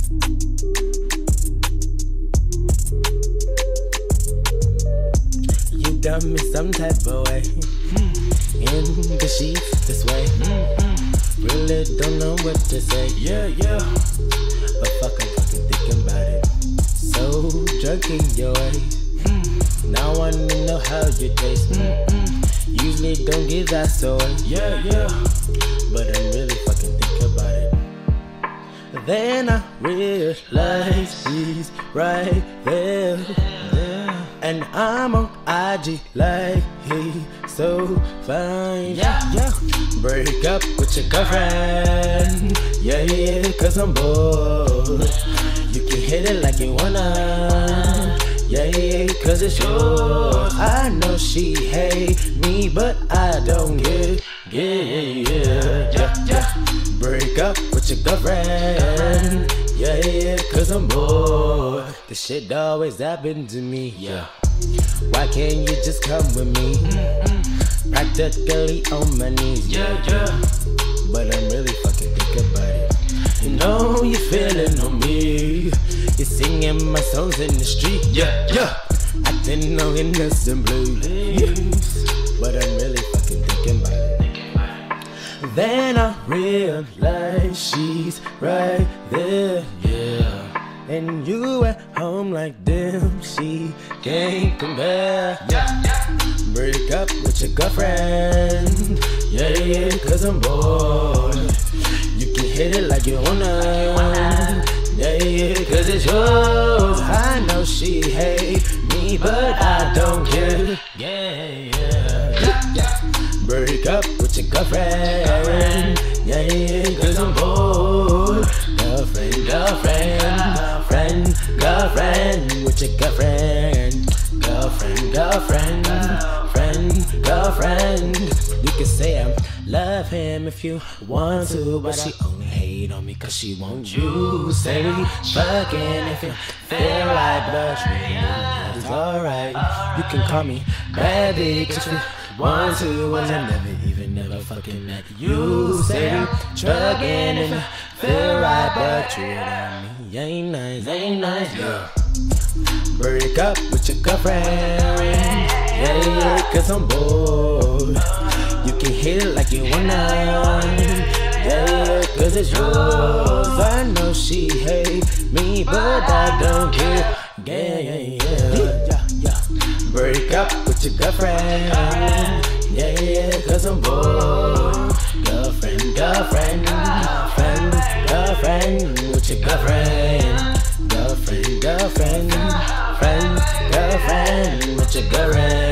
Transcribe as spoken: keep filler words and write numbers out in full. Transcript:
You done me some type of way. In the sheets this way. Really don't know what to say. Yeah, yeah. But fuck, I'm fucking thinking about it. So drunk in your ways. Now I wanna know how you taste. Usually don't give that story. Yeah, yeah. But I'm really fucking thinking about it. Then I realize he's right there. And I'm on I G like he so fine. Yeah, yeah. Break up with your girlfriend. Yeah, yeah, cause I'm bored. You can hit it like you wanna. Yeah, yeah, cause it's yours. I know she hate me, but I don't get, yeah, yeah, yeah, yeah. Break up with your girlfriend. Yeah, yeah, cause I'm bored. This shit always happen to me, yeah. Why can't you just come with me? Mm-mm. Practically on my knees, yeah, yeah. But I'm really fucking thinking about it. You know you're feeling on me. You're singing my songs in the street, yeah, yeah. Acting no innocent blues. But I'm really fucking thinking about it. Then I realize she's right there, yeah. And you at home like damn, she can't compare. Yeah, yeah. Break up with your girlfriend. Yeah, yeah, cause I'm bored. You can hit it like you wanna. Yeah, yeah, cause it's yours. I know she hate me, but I don't care. Yeah, yeah, yeah, yeah. Break up with your girlfriend. Yeah, yeah, cause I'm bored. Girlfriend, girlfriend, girlfriend, girlfriend with your girlfriend. Girlfriend, girlfriend, friend, girlfriend. You can say I love him if you want to, but she only hate on me cause she want you. Say fucking if you feel like, but you it's alright. You can call me baby cause you want to, and I never even never fucking met you. Say trucking if you feel right, but treat on me ain't nice, ain't nice, yeah. Break up with your girlfriend. Yeah, yeah, cause I'm bored. You can hit it like you wanna. Yeah, yeah, cause it's yours. I know she hate me, but I don't care. Yeah, yeah, yeah, yeah, yeah. Break up with your girlfriend. Yeah, yeah, cause I'm bored. Girlfriend, girlfriend, friend, girlfriend with your girlfriend. Girlfriend, girlfriend, friend, girlfriend with your girlfriend.